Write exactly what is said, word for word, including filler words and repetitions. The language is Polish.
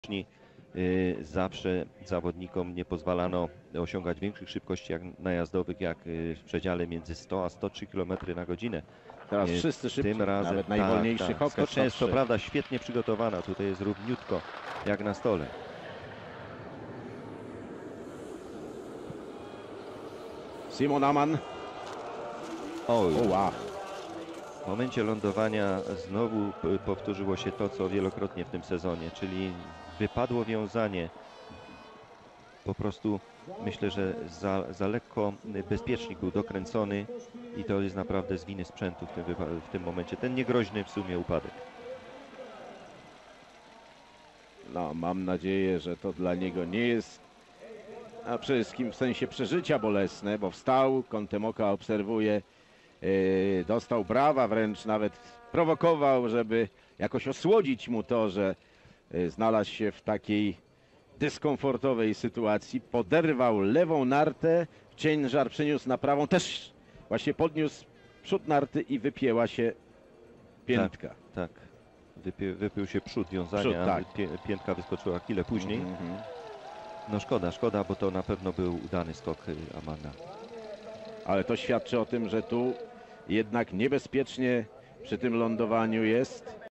Y, zawsze zawodnikom nie pozwalano osiągać większych szybkości jak najazdowych jak y, w przedziale między sto a sto trzy kilometry na godzinę. Teraz Y, wszyscy szybciej, tym razem, nawet najwolniejszy tak, Hopkins. tak. Często, prawda, świetnie przygotowana. Tutaj jest równiutko jak na stole. Simon Ammann. Oj. O, wow. W momencie lądowania znowu powtórzyło się to, co wielokrotnie w tym sezonie, czyli wypadło wiązanie. Po prostu myślę, że za, za lekko bezpiecznik był dokręcony i to jest naprawdę z winy sprzętu w tym, w tym momencie. Ten niegroźny w sumie upadek. No, mam nadzieję, że to dla niego nie jest, a przede wszystkim w sensie przeżycia bolesne, bo wstał, kątem oka obserwuje, yy, dostał brawa, wręcz nawet prowokował, żeby jakoś osłodzić mu to, że yy, znalazł się w takiej dyskomfortowej sytuacji. Poderwał lewą nartę, ciężar przeniósł na prawą, też właśnie podniósł przód narty i wypięła się piętka. Tak, tak. Wypił, wypił się przód wiązania, Przód, tak. Pię, piętka wyskoczyła chwilę później. Mm -hmm. No szkoda, szkoda, bo to na pewno był udany skok Ammanna. Ale to świadczy o tym, że tu jednak niebezpiecznie przy tym lądowaniu jest.